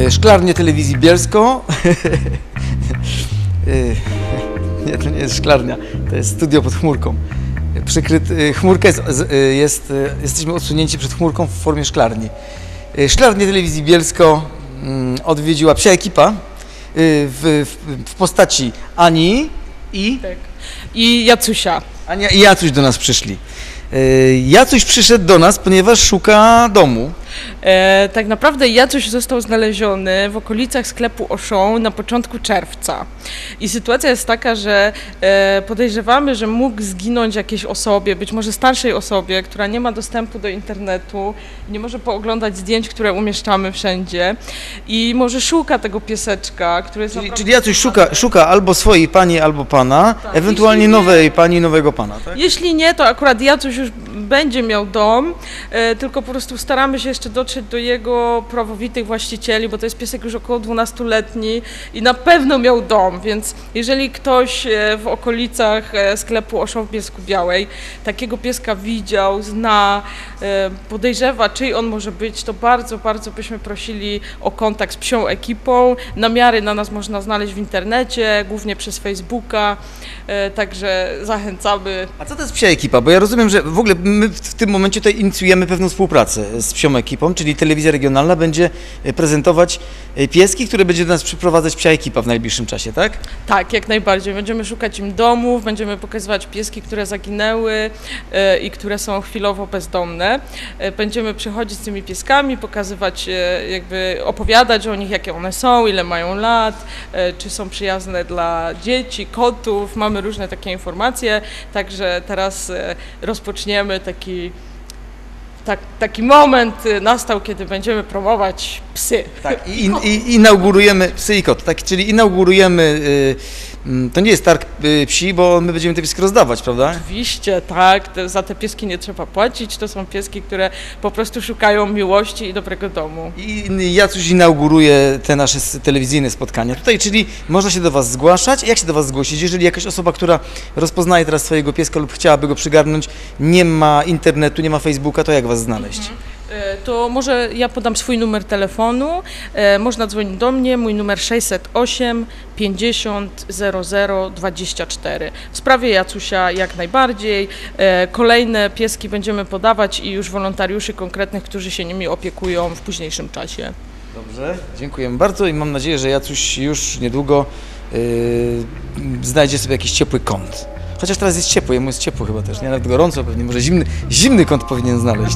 Szklarnie Telewizji Bielsko. Nie, to nie jest szklarnia, to jest studio pod chmurką. Chmurka jesteśmy odsunięci przed chmurką w formie szklarni. Szklarnię Telewizji Bielsko odwiedziła psia ekipa w postaci Ani i... Tak. I Jacusia. Ania i Jacuś do nas przyszli. Jacuś przyszedł do nas, ponieważ szuka domu. Tak naprawdę Jacuś został znaleziony w okolicach sklepu Auchan na początku czerwca. I sytuacja jest taka, że podejrzewamy, że mógł zginąć jakiejś osobie, być może starszej osobie, która nie ma dostępu do internetu, nie może pooglądać zdjęć, które umieszczamy wszędzie i może szuka tego pieseczka, który jest Czyli Jacuś szuka albo swojej pani, albo pana, tak, ewentualnie nowej pani, nowego pana, tak? Jeśli nie, to akurat Jacuś już będzie miał dom, tylko po prostu staramy się jeszcze dotrzeć do jego prawowitych właścicieli, bo to jest piesek już około 12-letni i na pewno miał dom, więc jeżeli ktoś w okolicach sklepu Auchan w Bielsku-Białej takiego pieska widział, zna, podejrzewa, czyj on może być, to bardzo, bardzo byśmy prosili o kontakt z psią ekipą. Namiary na nas można znaleźć w internecie, głównie przez Facebooka, także zachęcamy. A co to jest psia ekipa? Bo ja rozumiem, że w ogóle my w tym momencie tutaj inicjujemy pewną współpracę z psią ekipą, czyli telewizja regionalna będzie prezentować pieski, które będzie do nas przyprowadzać psia ekipa w najbliższym czasie, tak? Tak, jak najbardziej. Będziemy szukać im domów, będziemy pokazywać pieski, które zaginęły i które są chwilowo bezdomne. Będziemy przychodzić z tymi pieskami, pokazywać, jakby opowiadać o nich, jakie one są, ile mają lat, czy są przyjazne dla dzieci, kotów. Mamy różne takie informacje, także teraz rozpoczniemy taki moment nastał, kiedy będziemy promować psy. Tak, i inaugurujemy psy i kot, tak, czyli inaugurujemy, to nie jest targ psi, bo my będziemy te pieski rozdawać, prawda? Oczywiście, tak, za te pieski nie trzeba płacić, to są pieski, które po prostu szukają miłości i dobrego domu. I Jacuś inauguruje te nasze telewizyjne spotkania tutaj, czyli można się do Was zgłaszać. Jak się do Was zgłosić? Jeżeli jakaś osoba, która rozpoznaje teraz swojego pieska lub chciałaby go przygarnąć, nie ma internetu, nie ma Facebooka, to jak Was znaleźć? To może ja podam swój numer telefonu, można dzwonić do mnie, mój numer 608 50 00 24. W sprawie Jacusia jak najbardziej, kolejne pieski będziemy podawać i już wolontariuszy konkretnych, którzy się nimi opiekują w późniejszym czasie. Dobrze, dziękujemy bardzo i mam nadzieję, że Jacuś już niedługo znajdzie sobie jakiś ciepły kąt. Chociaż teraz jest ciepło, jemu jest ciepło chyba też, nie? Nawet gorąco pewnie, może zimny kąt powinien znaleźć.